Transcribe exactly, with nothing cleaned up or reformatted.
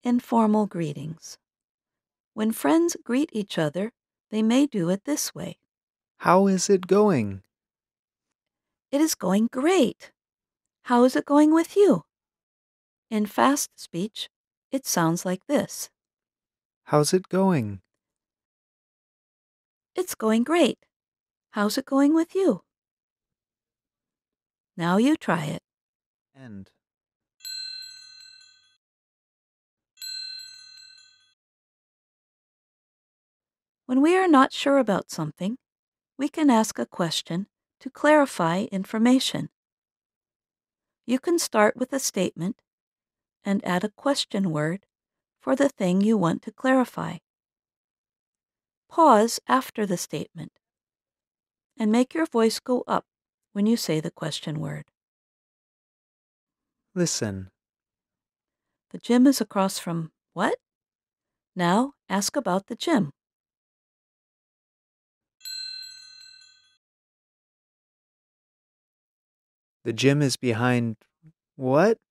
Informal greetings. When friends greet each other, they may do it this way. How is it going? It is going great. How is it going with you? In fast speech, it sounds like this. How's it going? It's going great. How's it going with you? Now you try it. End. When we are not sure about something, we can ask a question to clarify information. You can start with a statement and add a question word for the thing you want to clarify. Pause after the statement and make your voice go up when you say the question word. Listen. The gym is across from what? Now ask about the gym. The gym is behind what?